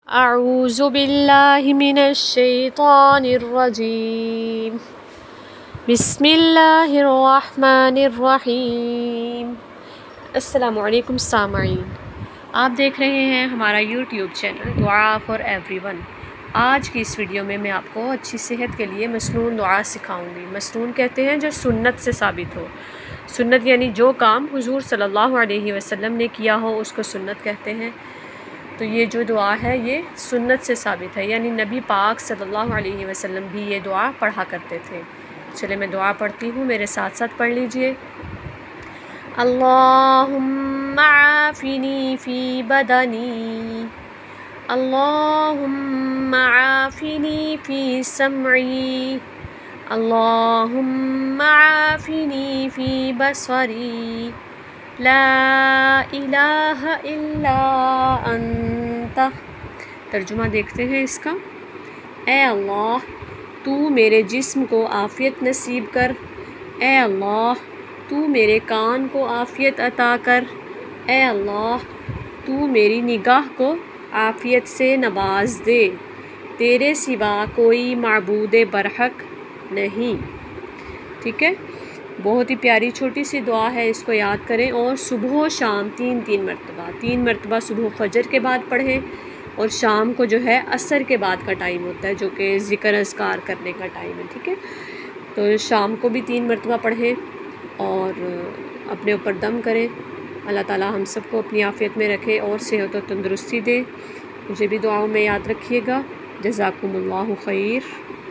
اعوذ باللہ من الشیطان الرجیم بسم اللہ الرحمن الرحیم۔ السلام علیکم سامعین، آپ دیکھ رہے ہیں ہمارا یوٹیوب چینل دعا فار ایوری ون۔ آج کی اس ویڈیو میں آپ کو اچھی صحت کے لیے مسنون دعا سکھاؤں گی۔ مسنون کہتے ہیں جو سنت سے ثابت ہو۔ سنت یعنی جو کام حضور صلی اللہ علیہ وسلم نے کیا ہو اس کو سنت کہتے ہیں۔ تو یہ جو دعا ہے یہ سنت سے ثابت ہے، یعنی نبی پاک صلی اللہ علیہ وسلم بھی یہ دعا پڑھا کرتے تھے۔ چلے میں دعا پڑھتی ہوں، میرے ساتھ ساتھ پڑھ لیجئے۔ اللہم عافنی فی بدنی، اللہم عافنی فی سمعی، اللہم عافنی فی بصری، لا الہ الا انت۔ ترجمہ دیکھتے ہیں اس کا۔ اے اللہ تو میرے جسم کو عافیت نصیب کر، اے اللہ تو میرے کان کو عافیت عطا کر، اے اللہ تو میری نگاہ کو عافیت سے نواز دے، تیرے سوا کوئی معبود برحق نہیں۔ ٹھیک ہے، بہت ہی پیاری چھوٹی سی دعا ہے، اس کو یاد کریں اور صبح و شام تین مرتبہ صبح فجر کے بعد پڑھیں، اور شام کو جو ہے عصر کے بعد کا ٹائم ہوتا ہے جو کہ ذکر اذکار کرنے کا ٹائم ہے۔ ٹھیک ہے، تو شام کو بھی 3 مرتبہ پڑھیں اور اپنے اوپر دم کریں۔ اللہ تعالی ہم سب کو اپنی عافیت میں رکھے اور صحت و تندرستی دے۔ مجھے بھی دعاؤں میں یاد رکھیے گا۔ جزاکم اللہ خیر۔